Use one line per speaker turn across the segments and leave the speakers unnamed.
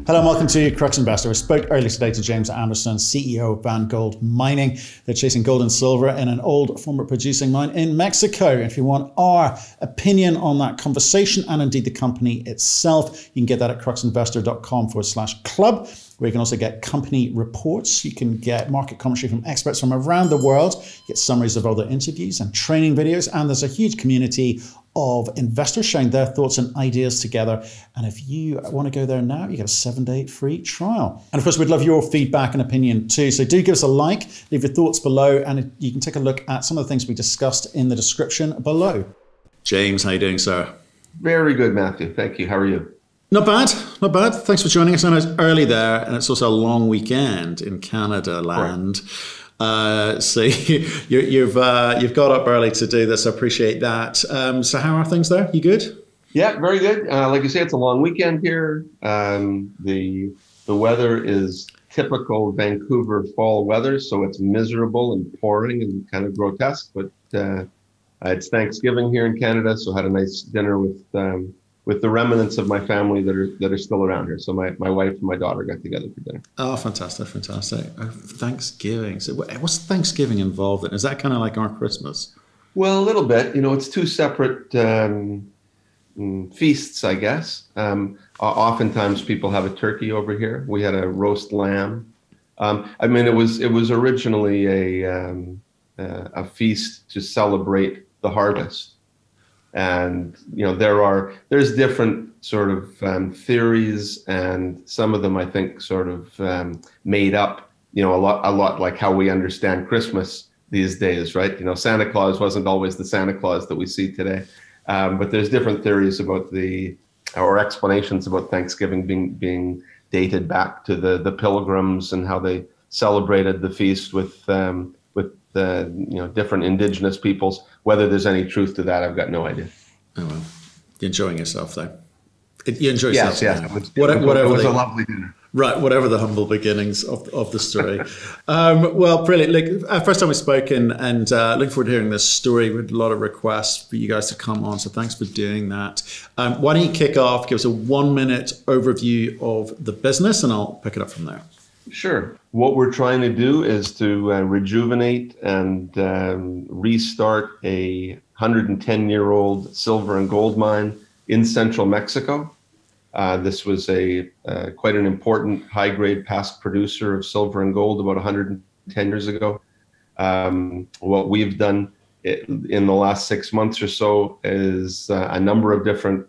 Hello and welcome to Crux Investor. I spoke earlier today to James Anderson, CEO of VanGold Mining. They're chasing gold and silver in an old former producing mine in Mexico. If you want our opinion on that conversation and indeed the company itself, you can get that at cruxinvestor.com/club, where you can also get company reports. You can get market commentary from experts from around the world, get summaries of other interviews and training videos, and there's a huge community of investors sharing their thoughts and ideas together. And if you want to go there now, you get a 7-day free trial. And of course, we'd love your feedback and opinion too. So do give us a like, leave your thoughts below, and you can take a look at some of the things we discussed in the description below. James, how are you doing, sir?
Very good, Matthew. Thank you. How are you?
Not bad, not bad. Thanks for joining us. I know it's early there, and it's also a long weekend in Canada land. Right. So you've got up early to do this. I appreciate that. So how are things there? You good?
Yeah, very good. Like you say, it's a long weekend here. The weather is typical Vancouver fall weather, so it's miserable and pouring and kind of grotesque. But it's Thanksgiving here in Canada, so I had a nice dinner with the remnants of my family that are still around here. So my wife and my daughter got together for dinner.
Oh, fantastic, fantastic. Thanksgiving. So what's Thanksgiving involved in? Is that kind of like our Christmas?
Well, a little bit. You know, it's two separate feasts, I guess. Oftentimes people have a turkey over here. We had a roast lamb. I mean, it was originally a feast to celebrate the harvest. And, you know, there's different sort of theories, and some of them I think sort of made up, you know, a lot like how we understand Christmas these days, right? You know, Santa Claus wasn't always the Santa Claus that we see today. But there's different theories about or explanations about Thanksgiving being dated back to the Pilgrims and how they celebrated the feast with you know, different indigenous peoples. Whether there's any truth to that, I've got no idea.
Oh well, you're enjoying yourself though. You enjoy yourself.
Yes. It was a lovely dinner. Right,
whatever the humble beginnings of the story. Well, brilliant. Look, first time we've spoken, and looking forward to hearing this story. We had a lot of requests for you guys to come on, so thanks for doing that. Why don't you kick off, give us a 1-minute overview of the business, and I'll pick it up from there.
Sure. What we're trying to do is to rejuvenate and restart a 110-year-old silver and gold mine in central Mexico. This was quite an important high-grade past producer of silver and gold about 110 years ago. What we've done in the last 6 months or so is a number of different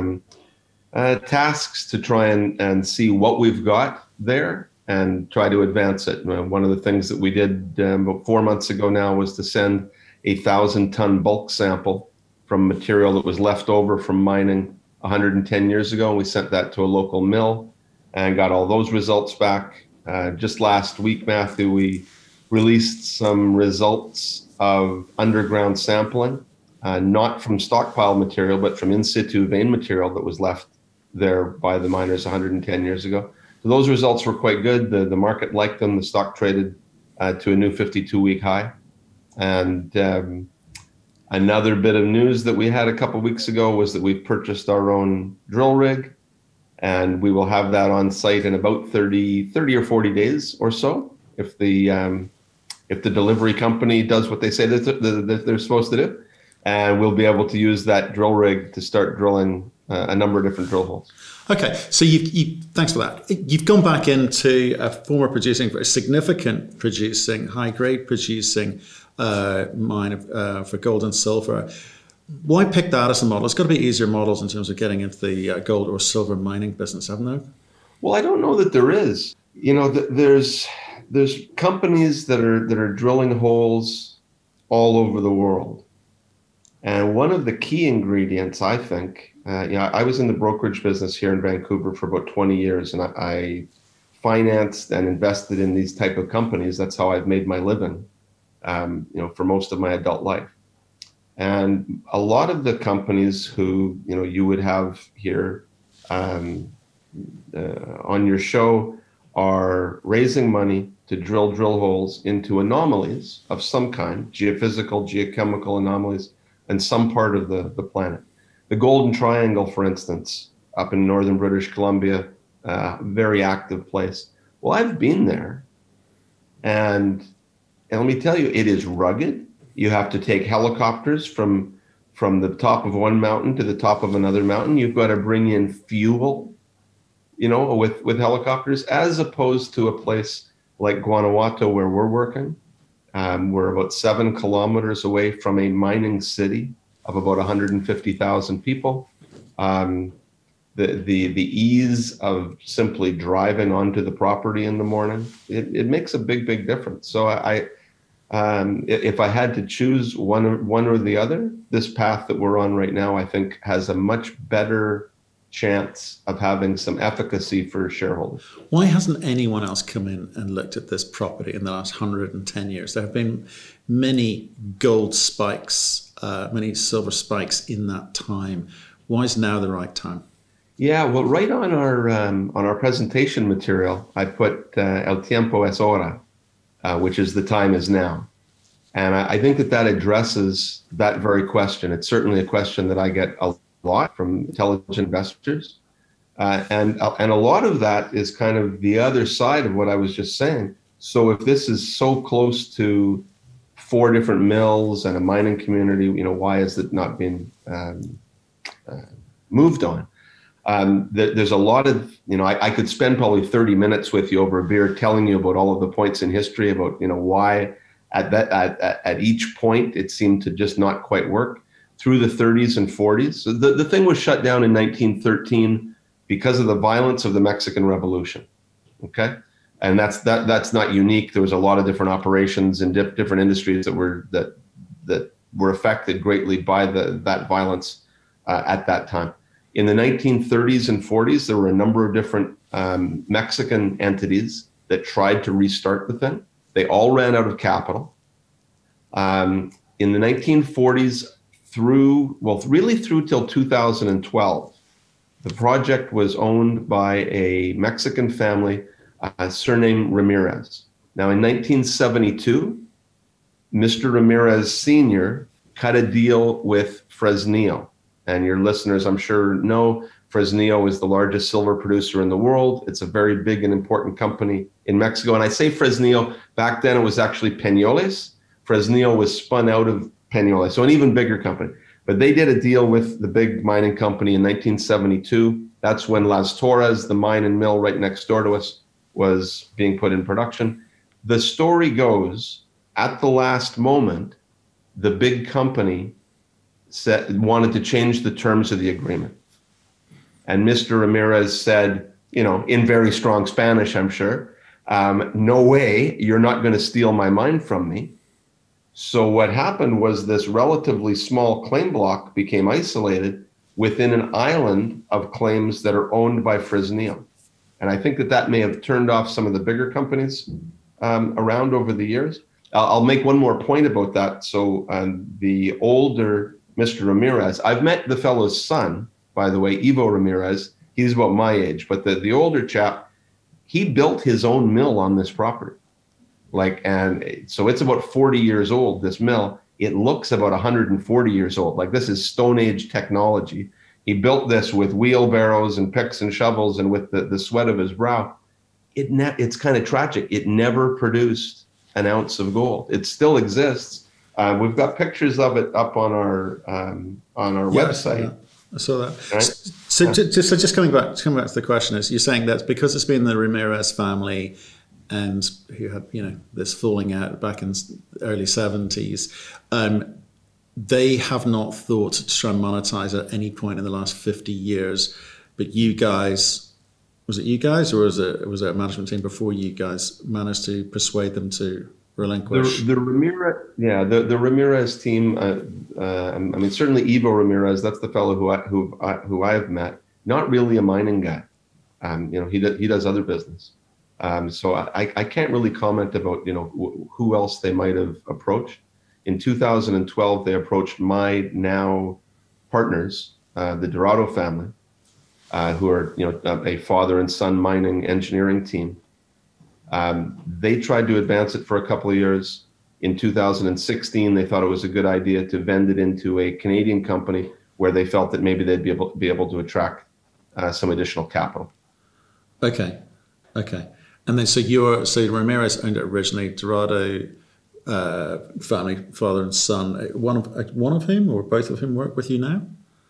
tasks to try and see what we've got there and try to advance it. One of the things that we did about 4 months ago now was to send a 1,000-ton bulk sample from material that was left over from mining 110 years ago. And we sent that to a local mill and got all those results back. Just last week, Matthew, we released some results of underground sampling, not from stockpile material, but from in situ vein material that was left there by the miners 110 years ago. So those results were quite good. The market liked them. The stock traded to a new 52-week high. And another bit of news that we had a couple of weeks ago was that we've purchased our own drill rig, and we will have that on site in about 30 or 40 days or so, if the delivery company does what they say that they're supposed to do. And we'll be able to use that drill rig to start drilling a number of different drill holes.
Okay, so thanks for that. You've gone back into a former producing, a significant producing, high-grade producing mine for gold and silver. Why pick that as a model? It's got to be easier models in terms of getting into the gold or silver mining business, haven't there?
Well, I don't know that there is. You know, there's companies that are drilling holes all over the world. And one of the key ingredients, I think, I was in the brokerage business here in Vancouver for about 20 years, and I financed and invested in these type of companies. That's how I've made my living, you know, for most of my adult life. And a lot of the companies who, you know, you would have here on your show are raising money to drill holes into anomalies of some kind, geophysical, geochemical anomalies, in some part of the planet. The Golden Triangle, for instance, up in northern British Columbia, very active place. Well, I've been there, and let me tell you, it is rugged. You have to take helicopters from the top of one mountain to the top of another mountain. You've got to bring in fuel, with helicopters, as opposed to a place like Guanajuato where we're working. We're about 7 kilometers away from a mining city of about 150,000 people. The ease of simply driving onto the property in the morning, it makes a big difference. So if I had to choose one or the other, this path that we're on right now, I think, has a much better chance of having some efficacy for shareholders.
Why hasn't anyone else come in and looked at this property in the last 110 years? There have been many gold spikes, many silver spikes in that time. Why is now the right time?
Yeah, well, right on our presentation material, I put El tiempo es hora, which is the time is now. And I think that addresses that very question. It's certainly a question that I get a lot from intelligent investors. And a lot of that is kind of the other side of what I was just saying. So if this is so close to 4 different mills and a mining community, why has it not been moved on? There's a lot of, I could spend probably 30 minutes with you over a beer telling you about all of the points in history about, why at each point it seemed to just not quite work through the 30s and 40s. So the thing was shut down in 1913 because of the violence of the Mexican Revolution. Okay. And that's not unique. There was a lot of different operations in different industries that were affected greatly by that violence at that time. In the 1930s and 40s, there were a number of different Mexican entities that tried to restart the thing. They all ran out of capital. In the 1940s, through till 2012, the project was owned by a Mexican family surnamed Ramirez. Now, in 1972, Mr. Ramirez Sr. cut a deal with Fresnillo. And your listeners, I'm sure, know Fresnillo is the largest silver producer in the world. It's a very big and important company in Mexico. And I say Fresnillo, back then it was actually Peñoles. Fresnillo was spun out of Peñoles, so an even bigger company. But they did a deal with the big mining company in 1972. That's when Las Torres, the mine and mill right next door to us, was being put in production. The story goes, at the last moment, the big company wanted to change the terms of the agreement. And Mr. Ramirez said, in very strong Spanish, I'm sure, no way, you're not going to steal my mine from me. So what happened was this relatively small claim block became isolated within an island of claims that are owned by Fresnillo. And I think that may have turned off some of the bigger companies around over the years. I'll make one more point about that. So the older Mr. Ramirez, I've met the fellow's son, by the way, Ivo Ramirez. He's about my age, but the older chap, he built his own mill on this property. And so it's about 40 years old, this mill. It looks about 140 years old. This is Stone Age technology. He built this with wheelbarrows and picks and shovels and with the sweat of his brow. It's kind of tragic. It never produced an ounce of gold. It still exists. We've got pictures of it up on our website. Yeah.
I saw that. Right? So just coming back to the question is, you're saying that because it's been the Ramirez family and who had, this falling out back in the early 70s, they have not thought to try and monetize at any point in the last 50 years. But you guys, was it you guys or was it a management team before you guys managed to persuade them to relinquish?
The Ramirez team. Certainly Ivo Ramirez. That's the fellow who I have met. Not really a mining guy. He does other business. So I can't really comment about who else they might have approached. In 2012, they approached my now partners, the Dorado family, who are a father and son mining engineering team. They tried to advance it for a couple of years. In 2016, they thought it was a good idea to vend it into a Canadian company where they felt that maybe they'd be able to attract some additional capital.
Okay. Okay. And then so Ramirez owned it originally, Dorado family, father and son. One of whom or both of whom work with you now?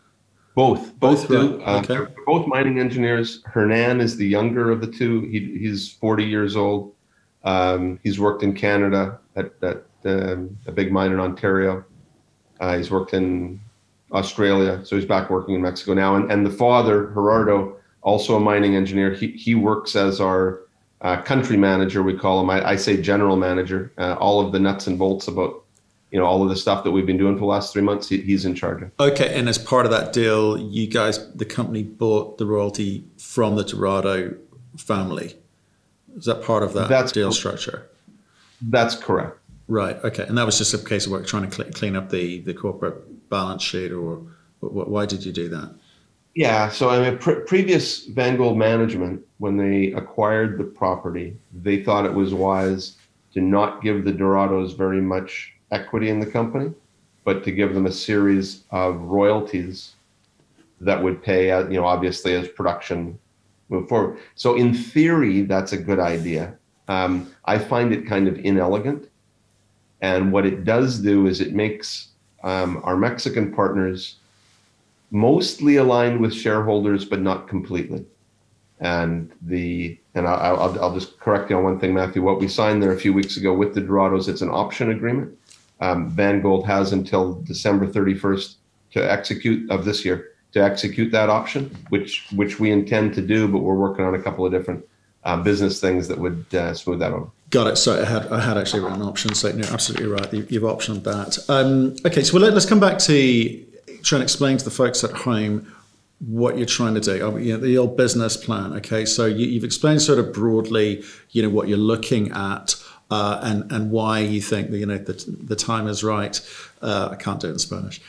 Both do.
Right. Okay.
They're both mining engineers. Hernan is the younger of the two. He's 40 years old. He's worked in Canada at a big mine in Ontario. He's worked in Australia, so he's back working in Mexico now. And the father, Gerardo, also a mining engineer. He works as our country manager, we call him. I say general manager. All of the nuts and bolts about, all of the stuff that we've been doing for the last 3 months, he's in charge of.
Okay, and as part of that deal, you guys, the company bought the royalty from the Dorado family. Is that part of that deal structure?
That's correct.
Right. Okay, and that was just a case of work trying to clean up the corporate balance sheet, or why did you do that?
Yeah, so previous VanGold management, when they acquired the property, they thought it was wise to not give the Dorados very much equity in the company, but to give them a series of royalties that would pay, obviously as production moved forward. So in theory, that's a good idea. I find it kind of inelegant. And what it does do is it makes our Mexican partners mostly aligned with shareholders, but not completely. And I'll just correct you on one thing, Matthew. What we signed there a few weeks ago with the Dorados, it's an option agreement. VanGold has until December 31st of this year to execute that option, which we intend to do, but we're working on a couple of different business things that would smooth that over.
Got it. So I had actually written options. So no, absolutely right. You've optioned that. Okay, so let's come back to trying to explain to the folks at home what you're trying to do. The old business plan. Okay, so you've explained sort of broadly, what you're looking at. And why you think that the time is right. I can't do it in Spanish.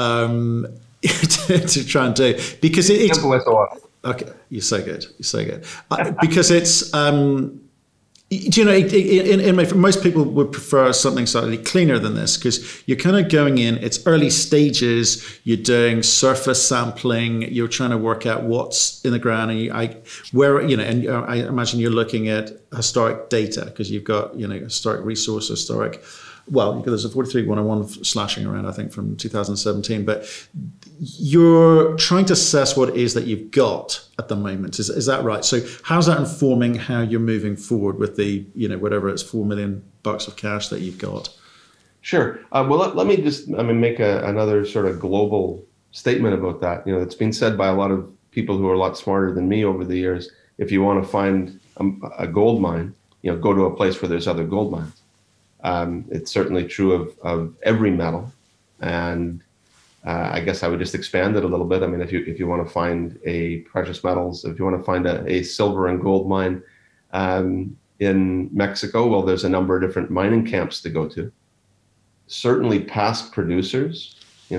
To try and do, because it's okay. You're so good. Because it's most people would prefer something slightly cleaner than this, because you're kind of going in. It's early stages. You're doing surface sampling. You're trying to work out what's in the ground, and I imagine you're looking at historic data, because you've got historic resource, there's a 43101 slashing around, I think, from 2017, but you're trying to assess what it is that you've got at the moment. Is that right? So how's that informing how you're moving forward with the, whatever it's $4 million of cash that you've got?
Sure. Well, let me just, make another sort of global statement about that. It's been said by a lot of people who are a lot smarter than me over the years. If you want to find a gold mine, go to a place where there's other gold mines. It's certainly true of every metal, and I guess I would just expand it a little bit. If you want to find a precious metals, if you want to find a silver and gold mine in Mexico, well, there's a number of different mining camps to go to. Certainly, past producers,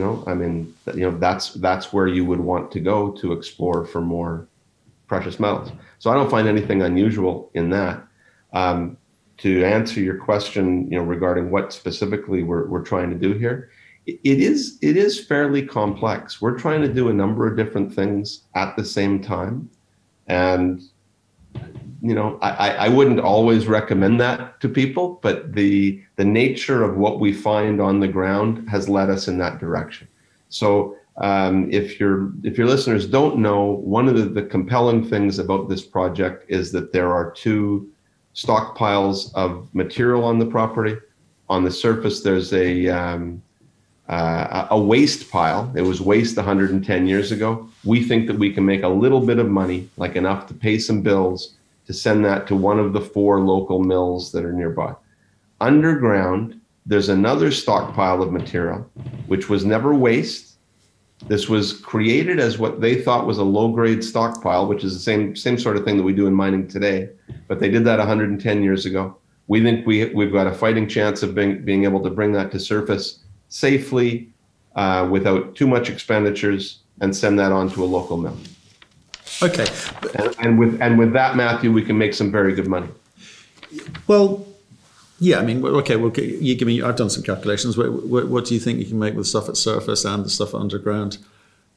that's where you would want to go to explore for more precious metals. So I don't find anything unusual in that. To answer your question, regarding what specifically we're trying to do here, it is fairly complex. We're trying to do a number of different things at the same time, and I wouldn't always recommend that to people, but the nature of what we find on the ground has led us in that direction. So if your listeners don't know, one of the compelling things about this project is that there are two stockpiles of material on the property. On the surface, there's a waste pile. It was waste 110 years ago. We think that we can make a little bit of money, like enough to pay some bills, to send that to one of the 4 local mills that are nearby. Underground, there's another stockpile of material, which was never waste. This was created as what they thought was a low-grade stockpile, which is the same sort of thing that we do in mining today. But they did that 110 years ago. We think we've got a fighting chance of being able to bring that to surface safely, without too much expenditures, and send that on to a local mill.
Okay.
And with that, Matthew, we can make some very good money.
Well, yeah, okay, well, you give me, I've done some calculations. What do you think you can make with stuff at surface and the stuff underground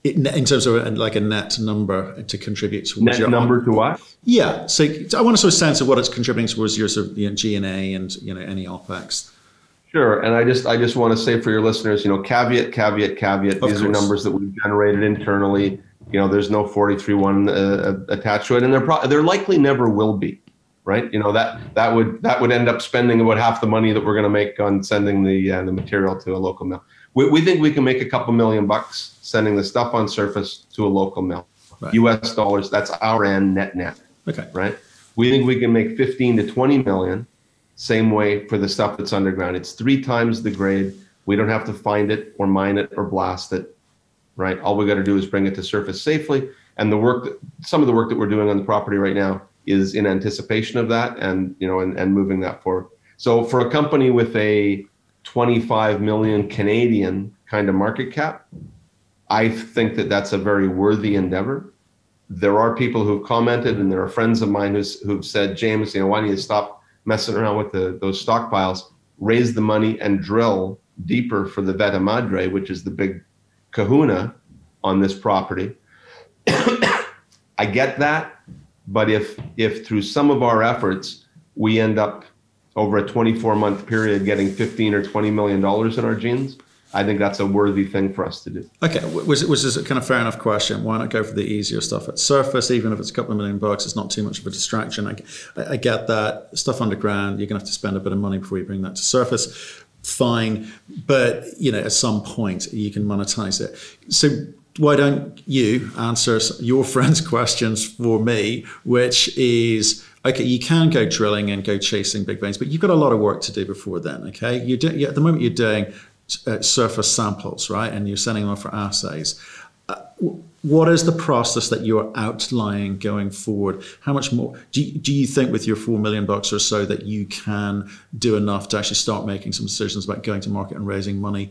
in terms of like a net number to contribute towards
net number to what?
Yeah, so I want to sort of sense of what it's contributing towards your sort of G&A and any OpEx.
Sure, and I just want to say for your listeners, caveat. These are numbers that we've generated internally. There's no 43-1 attached to it, and there likely never will be, right? That would end up spending about half the money that we're going to make on sending the material to a local mill. We think we can make a couple $1,000,000 sending the stuff on surface to a local mill. Right. US dollars, that's our end net.
Okay.
Right? We think we can make 15 to 20 million, same way for the stuff that's underground. It's 3 times the grade. We don't have to find it or mine it or blast it, right? All we got to do is bring it to surface safely. And some of the work that we're doing on the property right now is in anticipation of that and moving that forward. So for a company with a 25 million Canadian kind of market cap, I think that that's a very worthy endeavor. There are people who've commented, and there are friends of mine who've said, James, why don't you stop messing around with those stockpiles, raise the money and drill deeper for the Veta Madre, which is the big kahuna on this property. I get that, but if through some of our efforts, we end up over a 24-month period getting $15 or $20 million in our jeans, I think that's a worthy thing for us to do.
Okay, was this a kind of fair enough question? Why not go for the easier stuff at surface, even if it's a couple of $1 million? It's not too much of a distraction. I get that. Stuff underground, you're going to have to spend a bit of money before you bring that to surface. Fine, but at some point you can monetize it. So why don't you answer your friend's questions for me, which is, okay, you can go drilling and go chasing big veins, but you've got a lot of work to do before then, okay? At the moment you're doing surface samples, right? And you're sending them off for assays. What is the process that you're outlining going forward? How much more do you think with your $4 million or so that you can do enough to actually start making some decisions about going to market and raising money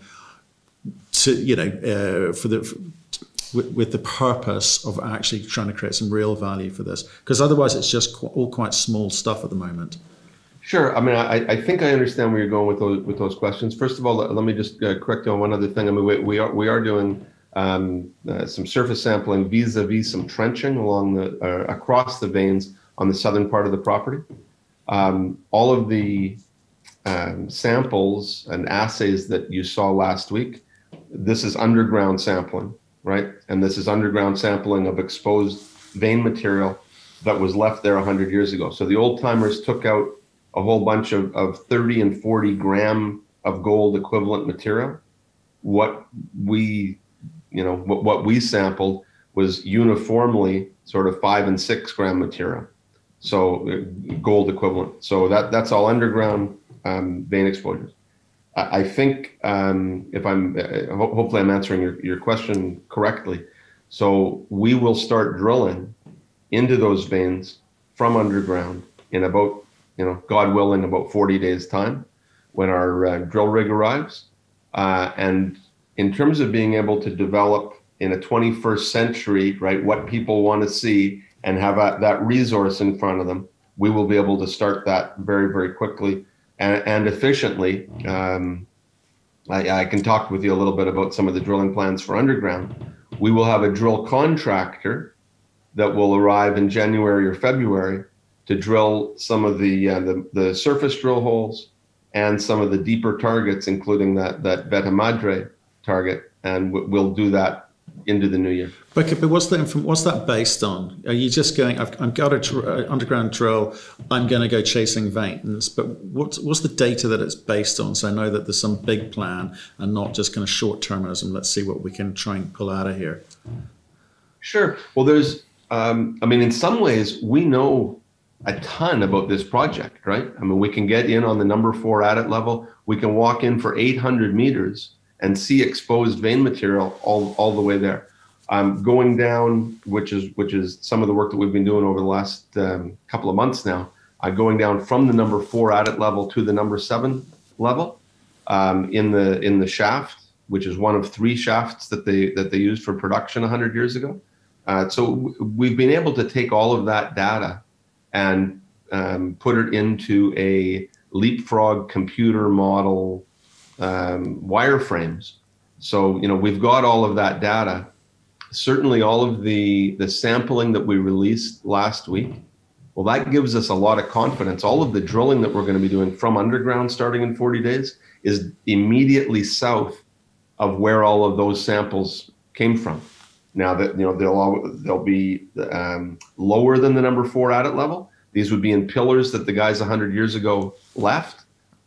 to, with the purpose of actually trying to create some real value for this? Because otherwise it's just all quite small stuff at the moment.
Sure. I mean, I think I understand where you're going with those questions. First of all, let me just correct you on one other thing. I mean, we are doing some surface sampling vis-a-vis some trenching across the veins on the southern part of the property. All of the samples and assays that you saw last week, this is underground sampling, right? And this is underground sampling of exposed vein material that was left there 100 years ago. So the old timers took out a whole bunch of 30 and 40 gram of gold equivalent material. What we sampled was uniformly sort of 5 and 6 gram material. So gold equivalent. So that's all underground vein exposures. I think hopefully I'm answering your question correctly. So we will start drilling into those veins from underground in about, God willing, about 40 days time when our drill rig arrives. And in terms of being able to develop in a 21st century, right, what people want to see and have that resource in front of them, we will be able to start that very, very quickly and efficiently. I can talk with you a little bit about some of the drilling plans for underground. We will have a drill contractor that will arrive in January or February to drill some of the surface drill holes and some of the deeper targets, including that Veta Madre target, and we'll do that into the new year.
But what's that based on? Are you just going, I've got an underground drill, I'm going to go chasing veins, but what's the data that it's based on? So I know that there's some big plan and not just kind of short-termism. Let's see what we can try and pull out of here.
Sure. Well, there's, in some ways, we know a ton about this project, right? I mean, we can get in on the number 4 adit level. We can walk in for 800 meters and see exposed vein material all the way there. Going down, which is some of the work that we've been doing over the last couple of months now, going down from the number 4 adit level to the number 7 level in the shaft, which is one of 3 shafts that they used for production 100 years ago. So we've been able to take all of that data and put it into a leapfrog computer model wireframes. So, we've got all of that data certainly all of the sampling that we released last week, well, that gives us a lot of confidence. All of the drilling that we're going to be doing from underground starting in 40 days is immediately south of where all of those samples came from. Now that, they'll be lower than the number 4 adit level. These would be in pillars that the guys 100 years ago left.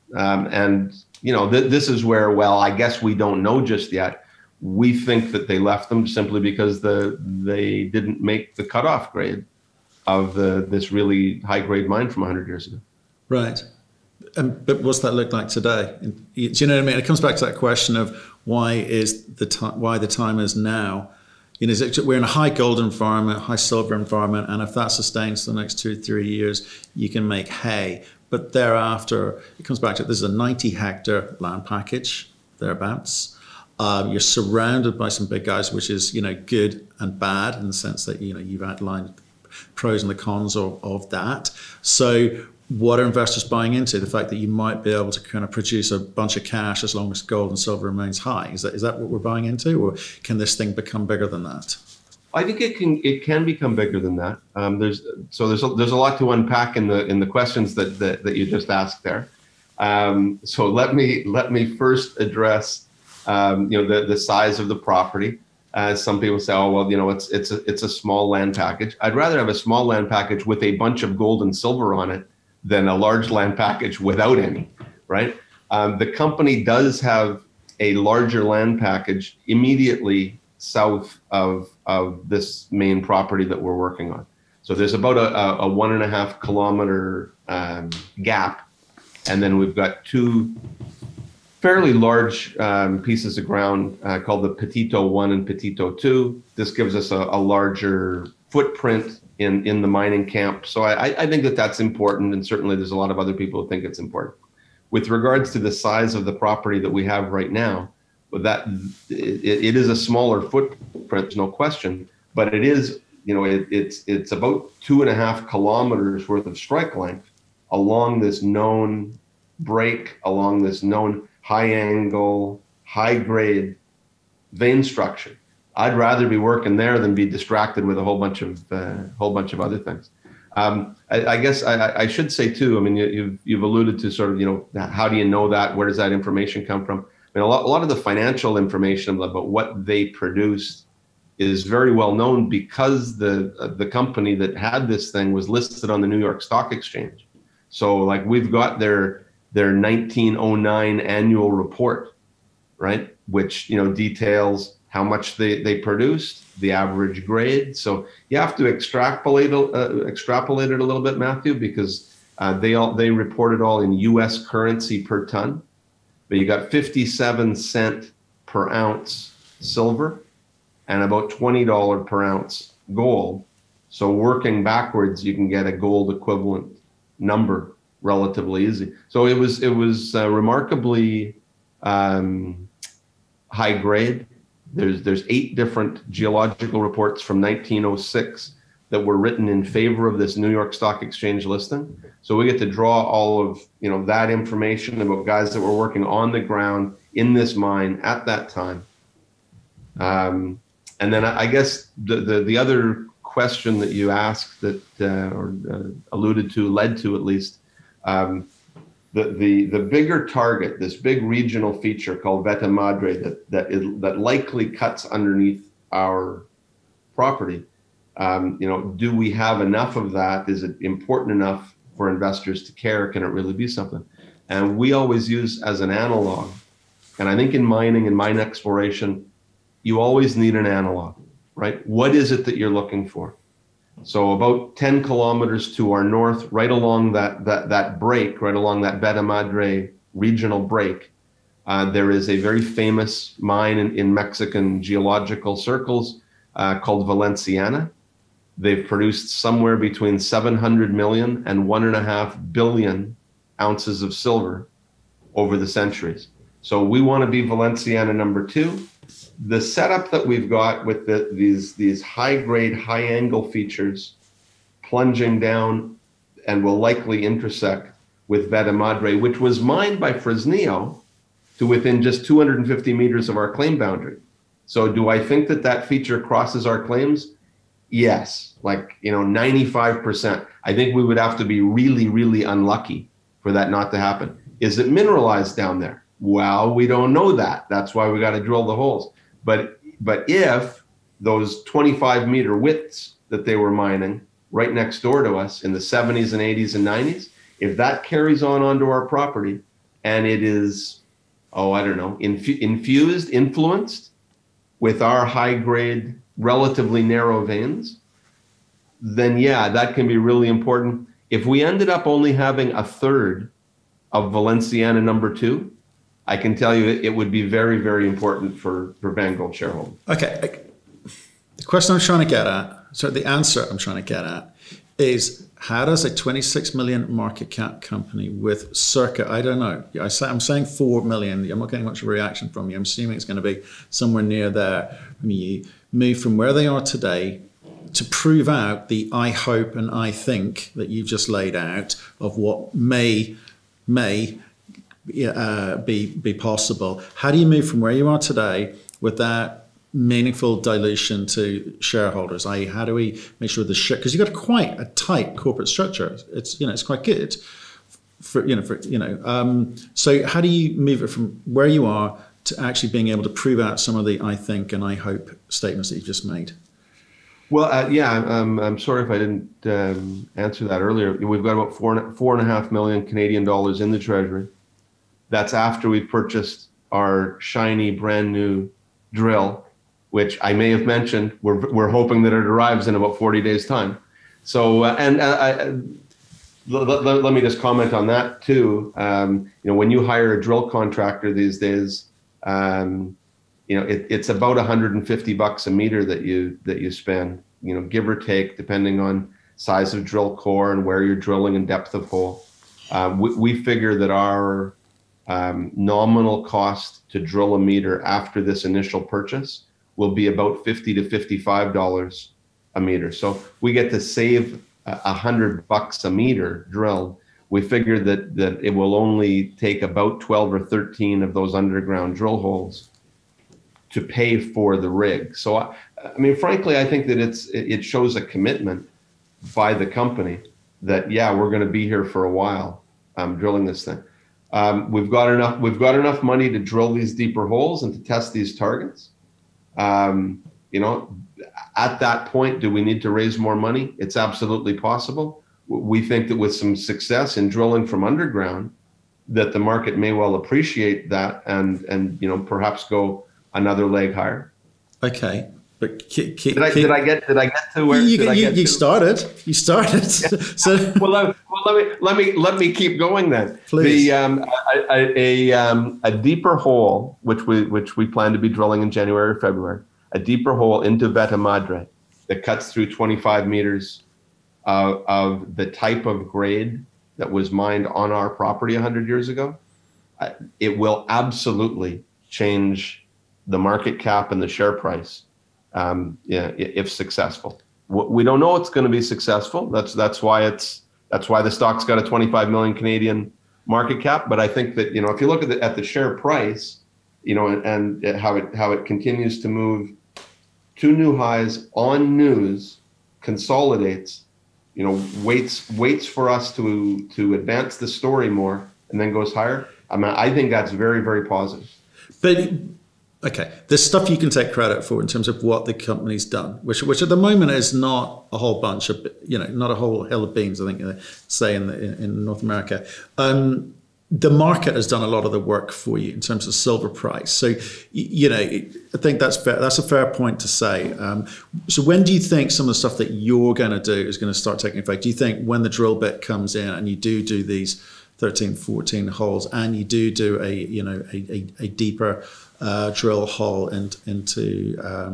This is where, well, I guess we don't know just yet. We think that they left them simply because they didn't make the cutoff grade of this really high grade mine from 100 years ago. Right.
But what's that look like today? Do you know what I mean? It comes back to that question of why the time is now. We're in a high gold environment, high silver environment, and if that sustains for the next 2-3 years, you can make hay. But thereafter, it comes back to this is a 90-hectare land package, thereabouts. You're surrounded by some big guys, which is good and bad in the sense that you've outlined pros and the cons of that. So what are investors buying into? The fact that you might be able to kind of produce a bunch of cash as long as gold and silver remains high. Is that what we're buying into, or can this thing become bigger than that?
I think it can become bigger than that. There's a lot to unpack in the questions that you just asked there. So let me first address the size of the property. Some people say, oh well, it's a small land package. I'd rather have a small land package with a bunch of gold and silver on it than a large land package without any, right? The company does have a larger land package immediately south of this main property that we're working on. So there's about a 1.5 kilometer gap, and then we've got 2 fairly large pieces of ground called the Petito 1 and Petito 2. This gives us a larger footprint in the mining camp. So I think that's important, and certainly there's a lot of other people who think it's important. With regards to the size of the property that we have right now, that it is a smaller footprint, no question, but it is, it's about 2.5 kilometers worth of strike length along this known break, along this known high angle, high grade vein structure. I'd rather be working there than be distracted with a whole bunch of other things. I guess I should say too. I mean, you've alluded to sort of how do you know that? Where does that information come from? I mean, a lot of the financial information about what they produced is very well known because the company that had this thing was listed on the New York Stock Exchange. So like we've got their 1909 annual report, right? Which details how much they produced, the average grade. So you have to extrapolate it a little bit, Matthew, because they report it all in U.S. currency per ton. But you got 57 cent per ounce silver and about $20 per ounce gold. So working backwards, you can get a gold equivalent number relatively easy. So it was remarkably high grade. There's 8 different geological reports from 1906 that were written in favor of this New York Stock Exchange listing. So we get to draw all of that information about guys that were working on the ground in this mine at that time. And then I guess the other question that you asked that or alluded to, led to at least, the bigger target, this big regional feature called Veta Madre that likely cuts underneath our property. Do we have enough of that? Is it important enough for investors to care? Can it really be something? And we always use as an analog, and I think in mining and mine exploration, you always need an analog, right? What is it that you're looking for? So about 10 kilometers to our north, right along that break, right along that Veta Madre regional break, there is a very famous mine in Mexican geological circles called Valenciana. They've produced somewhere between 700 million and 1.5 billion ounces of silver over the centuries. So we want to be Valenciana number 2. The setup that we've got with these high-grade, high-angle features plunging down and will likely intersect with Veta Madre, which was mined by Fresnillo to within just 250 meters of our claim boundary. So do I think that that feature crosses our claims? Yes, like, 95%. I think we would have to be really, really unlucky for that not to happen. Is it mineralized down there? Well, we don't know that. That's why we got to drill the holes. But if those 25-meter widths that they were mining right next door to us in the 70s and 80s and 90s, if that carries on onto our property and it is, I don't know, influenced with our high-grade, relatively narrow veins, then yeah, that can be really important. If we ended up only having a third of Valenciana number 2, I can tell you it would be very, very important for VanGold shareholders.
Okay. The question I'm trying to get at, the answer I'm trying to get at is, how does a 26 million market cap company with circa, I don't know, I'm saying 4 million, I'm not getting much reaction from you, I'm assuming it's going to be somewhere near there. I mean, you move from where they are today to prove out the I hope and I think that you've just laid out of what may be possible. How do you move from where you are today without meaningful dilution to shareholders? I.e., how do we make sure the share, because you've got quite a tight corporate structure. It's it's quite good so how do you move it from where you are to actually being able to prove out some of the I think and I hope statements that you've just made?
Well, I'm sorry if I didn't answer that earlier. We've got about 4.5 million Canadian dollars in the treasury. That's after we've purchased our shiny brand new drill, which I may have mentioned. We're hoping that it arrives in about 40 days' time. So, let me just comment on that too. When you hire a drill contractor these days, it's about $150 a meter that you spend, give or take, depending on size of drill core and where you're drilling and depth of hole. We figure that our nominal cost to drill a meter after this initial purchase will be about $50 to $55 a meter. So we get to save $100 a meter drilled. We figured that it will only take about 12 or 13 of those underground drill holes to pay for the rig. So, I mean, frankly, I think that it shows a commitment by the company that, yeah, we're going to be here for a while drilling this thing. We've got enough money to drill these deeper holes and to test these targets. At that point, do we need to raise more money? It's absolutely possible. We think that with some success in drilling from underground, that the market may well appreciate that and perhaps go another leg higher.
Okay, but
did I get to where
you started? You started. So
well, let me keep going then.
Please.
A deeper hole, which we plan to be drilling in January or February, a deeper hole into Veta Madre that cuts through 25 meters of the type of grade that was mined on our property 100 years ago. It will absolutely change the market cap and the share price, if successful. We don't know it's going to be successful. That's why the stock's got a 25 million Canadian market cap. But I think that if you look at the share price, and how it continues to move to new highs on news, consolidates, waits for us to advance the story more, and then goes higher. I mean, I think that's very, very positive.
But okay, there's stuff you can take credit for in terms of what the company's done, which at the moment is not a whole bunch of, not a whole hill of beans, I think they say in North America. The market has done a lot of the work for you in terms of silver price. So, I think that's fair. That's a fair point to say. So when do you think some of the stuff that you're going to do is going to start taking effect? Do you think when the drill bit comes in and you do these 13, 14 holes and you do a deeper drill hole into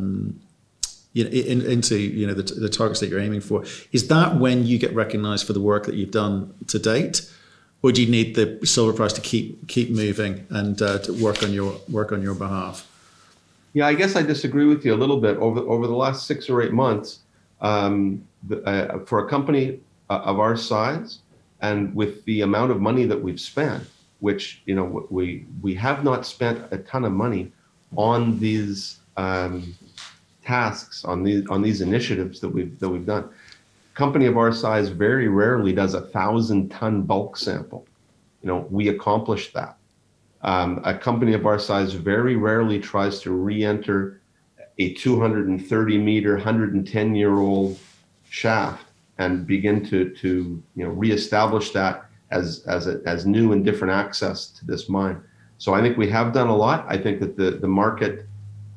the targets that you're aiming for, is that when you get recognized for the work that you've done to date? Or do you need the silver price to keep moving and to work on your behalf?
Yeah, I guess I disagree with you a little bit. Over the last 6 or 8 months, for a company of our size and with the amount of money that we've spent, which we have not spent a ton of money on these tasks on these initiatives that we've done. A company of our size very rarely does 1,000-ton bulk sample. We accomplished that. A company of our size very rarely tries to re-enter a 230-meter, 110-year-old shaft and begin to reestablish that as new and different access to this mine. So I think we have done a lot. I think that the market,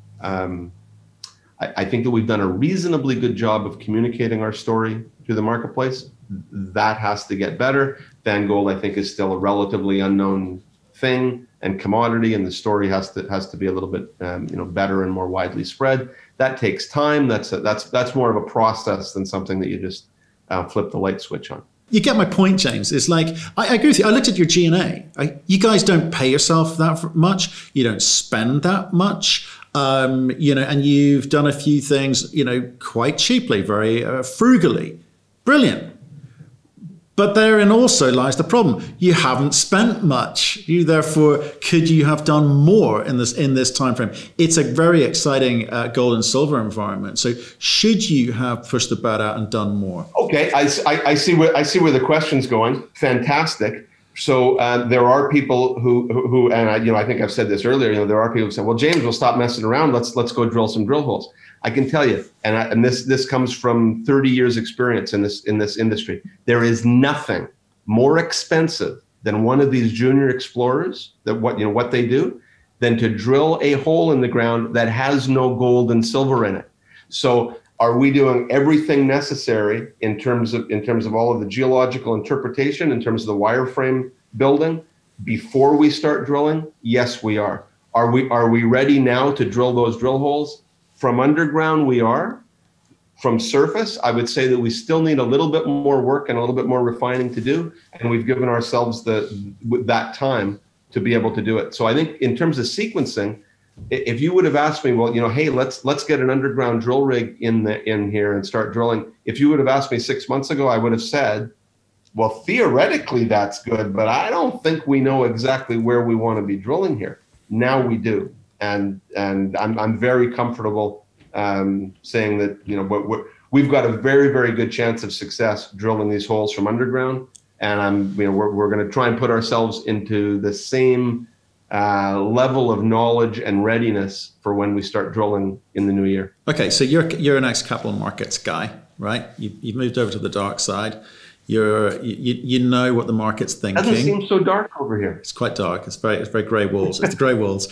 I think that we've done a reasonably good job of communicating our story to the marketplace. That has to get better. VanGold, I think, is still a relatively unknown thing and commodity, and the story has to be a little bit better and more widely spread. That takes time. That's more of a process than something that you just flip the light switch on.
You get my point, James. It's like, I agree with you. I looked at your G&A. You guys don't pay yourself that much. You don't spend that much. And you've done a few things, quite cheaply, very frugally. Brilliant. But therein also lies the problem. You haven't spent much. Therefore, could you have done more in this time frame? It's a very exciting gold and silver environment. So, should you have pushed the bat out and done more?
Okay, I see where the question's going. Fantastic. So there are people who and I think I've said this earlier. There are people who say, "Well, James, we'll stop messing around. Let's go drill some drill holes." I can tell you, and this comes from 30 years experience in this industry. There is nothing more expensive than one of these junior explorers what they do than to drill a hole in the ground that has no gold and silver in it. So are we doing everything necessary in terms of all of the geological interpretation, in terms of the wireframe building before we start drilling? Yes, we are. Are we ready now to drill those drill holes? From underground, we are. From surface, I would say that we still need a little bit more work and a little bit more refining to do, and we've given ourselves that time to be able to do it. So I think in terms of sequencing, if you would have asked me, well, hey, let's get an underground drill rig in here and start drilling. If you would have asked me 6 months ago, I would have said, well, theoretically that's good, but I don't think we know exactly where we want to be drilling here. Now we do. And I'm very comfortable saying that we've got a very, very good chance of success drilling these holes from underground, and we're going to try and put ourselves into the same level of knowledge and readiness for when we start drilling in the new year. Okay, so you're an ex-capital markets guy, right? You've moved over to the dark side. You know what the market's thinking. It doesn't seem so dark over here. It's quite dark. It's very grey walls. It's the grey walls.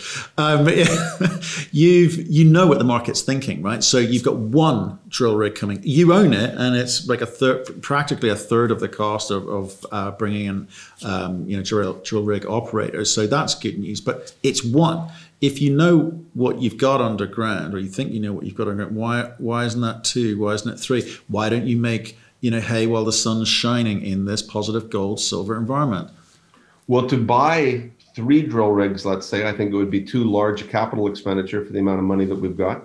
You know what the market's thinking, right? So you've got one drill rig coming. You own it, and it's like practically a third of the cost of bringing in drill rig operators. So that's good news. But it's one. If you know what you've got underground, or you think you know what you've got underground, why isn't that two? Why isn't it three? Why don't you make hay while the sun's shining in this positive gold, silver environment? Well, to buy 3 drill rigs, let's say, I think it would be too large a capital expenditure for the amount of money that we've got.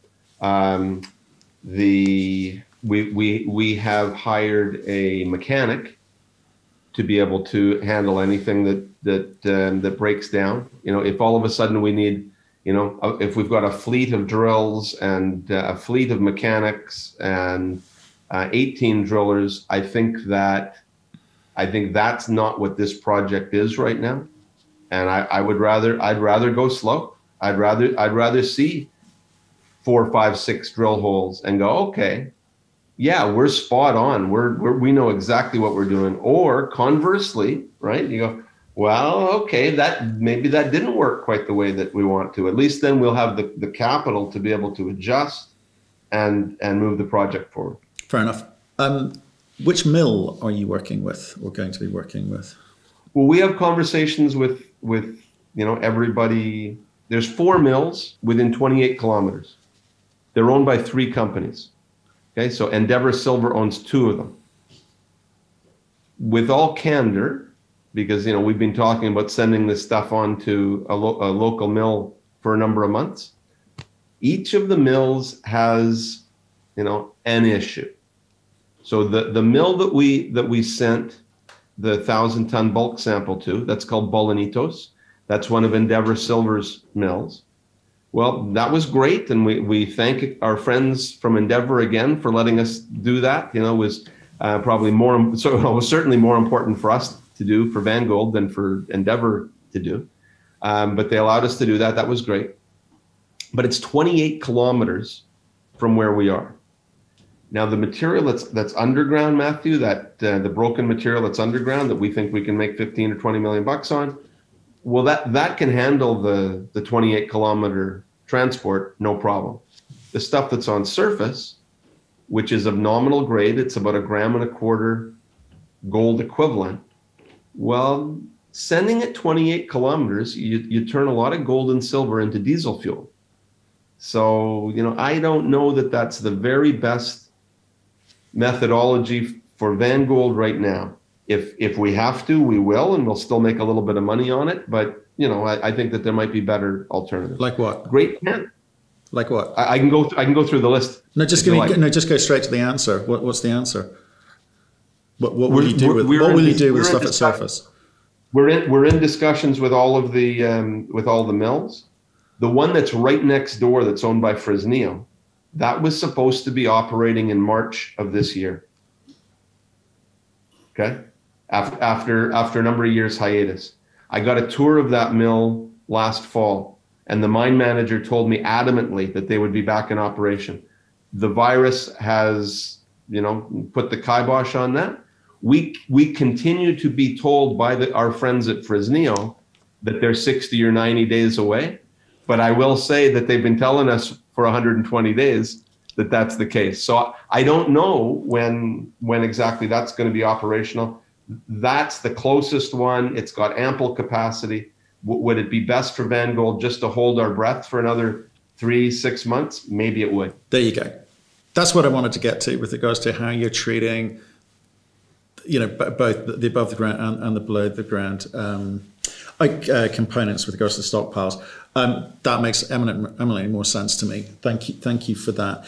We have hired a mechanic to be able to handle anything that breaks down. If all of a sudden we need, if we've got a fleet of drills and a fleet of mechanics and 18 drillers, I think that's not what this project is right now, and I'd rather go slow. I'd rather see 4, 5, 6 drill holes and go, okay, yeah, we're spot on. We know exactly what we're doing. Or conversely, right? You go, well, okay, maybe that didn't work quite the way that we want to. At least then we'll have the capital to be able to adjust and move the project forward. Fair enough. Which mill are you working with or going to be working with? Well, we have conversations with everybody. There's 4 mills within 28 kilometers. They're owned by 3 companies. Okay, so Endeavour Silver owns 2 of them. With all candor, because we've been talking about sending this stuff on to a local mill for a number of months. Each of the mills has an issue. So the mill that we sent the 1,000-ton bulk sample to, that's called Bolanitos. That's one of Endeavour Silver's mills. Well, that was great, and we thank our friends from Endeavour again for letting us do that. It was probably it was certainly more important for us to do for VanGold than for Endeavour to do. But they allowed us to do that. That was great. But it's 28 kilometers from where we are. Now, the material that's underground, Matthew, that the broken material that's underground that we think we can make 15 or 20 million bucks on, well, that can handle the 28 kilometer transport, no problem. The stuff that's on surface, which is of nominal grade, it's about 1.25 grams gold equivalent. Well, sending it 28 kilometers, you turn a lot of gold and silver into diesel fuel. So, I don't know that that's the very best methodology for VanGold right now. If we have to, we will, and we'll still make a little bit of money on it. But, I think that there might be better alternatives.
Like what?
Great pen.
Like what?
I can go through the list.
No, just go straight to the answer. What's the answer? What will you do with the stuff at surface?
We're in discussions with all of the mills. The one that's right next door, that's owned by Fresnillo, that was supposed to be operating in March of this year. Okay, after a number of years hiatus, I got a tour of that mill last fall, and the mine manager told me adamantly that they would be back in operation. The virus has, put the kibosh on that. We continue to be told by our friends at Fresnillo that they're 60 or 90 days away. But I will say that they've been telling us for 120 days that that's the case. So I don't know when exactly that's going to be operational. That's the closest one. It's got ample capacity. Would it be best for VanGold just to hold our breath for another 3-6 months? Maybe it would.
There you go. That's what I wanted to get to with regards to how you're treating, both the above the ground and the below the ground components with regards to the stockpiles. That makes eminently more sense to me. Thank you for that.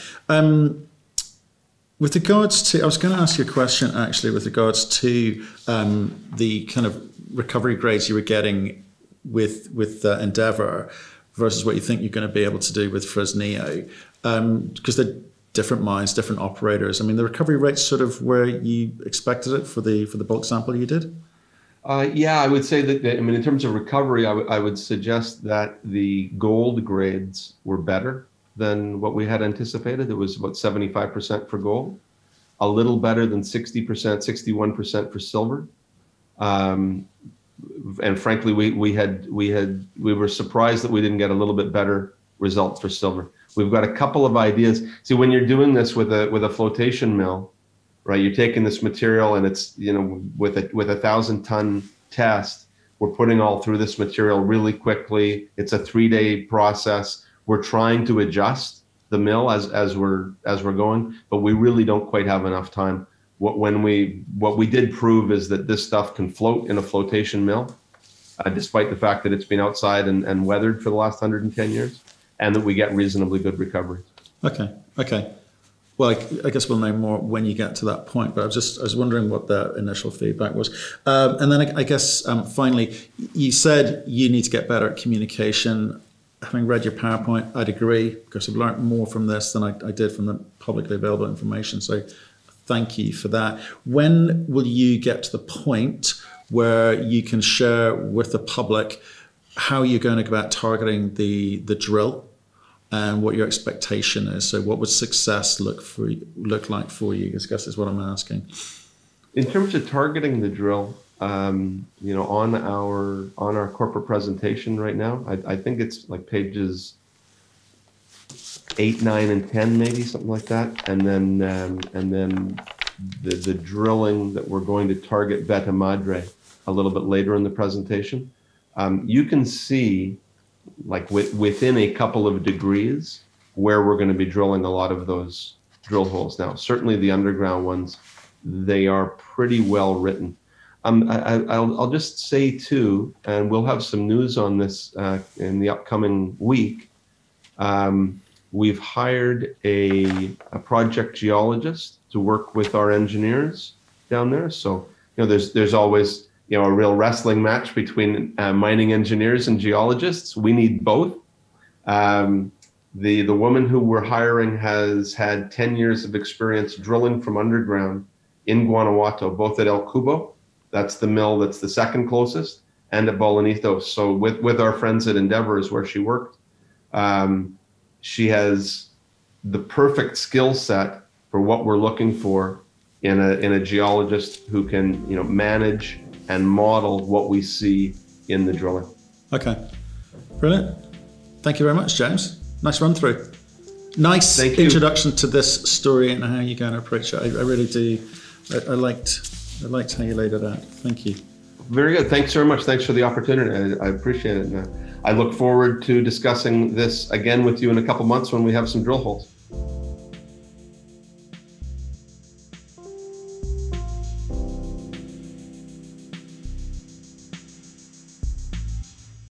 With regards to, I was going to ask you a question actually with regards to the kind of recovery grades you were getting with Endeavour versus what you think you're going to be able to do with Fresnillo, because they're different mines, different operators. I mean, the recovery rate's sort of where you expected it for the bulk sample you did?
Yeah, I would say that, in terms of recovery, I would suggest that the gold grades were better than what we had anticipated. It was about 75% for gold, a little better than 60%, 61% for silver. And frankly, we were surprised that we didn't get a little bit better results for silver. We've got a couple of ideas. See, when you're doing this with a flotation mill, right, you're taking this material and it's, with a 1,000-ton test, we're putting all through this material really quickly. It's a 3-day process. We're trying to adjust the mill as we're going, but we really don't quite have enough time. What we did prove is that this stuff can float in a flotation mill, despite the fact that it's been outside and weathered for the last 110 years, and that we get reasonably good recovery. Okay. Well, I guess we'll know more when you get to that point, but I was wondering what the initial feedback was. And then I guess finally, you said you need to get better at communication. Having read your PowerPoint, I'd agree, because I've learned more from this than I did from the publicly available information. So thank you for that. When will you get to the point where you can share with the public how you're going to go about targeting the drill and what your expectation is? So what would success look like for you? I guess is what I'm asking. In terms of targeting the drill, on our corporate presentation right now, I think it's like pages 8, 9, and 10, maybe something like that. And then the drilling that we're going to target Beta Madre a little bit later in the presentation. You can see, like within a couple of degrees, where we're going to be drilling a lot of those drill holes. Now, certainly the underground ones, they are pretty well written. I'll just say too, and we'll have some news on this in the upcoming week. We've hired a project geologist to work with our engineers down there. So there's always a real wrestling match between mining engineers and geologists. We need both. The woman who we're hiring has had 10 years of experience drilling from underground in Guanajuato, both at El Cubo, that's the mill that's the second closest, and at Bolanitos. So with our friends at Endeavor is where she worked. She has the perfect skill set for what we're looking for in a geologist who can, you know, manage and model what we see in the drilling.
Okay, brilliant. Thank you very much, James. Nice run through. Nice introduction to this story and how you're going to approach it. I really do. I liked how you laid it out. Thank you.
Very good. Thanks very much. Thanks for the opportunity. I appreciate it. I look forward to discussing this again with you in a couple months when we have some drill holes.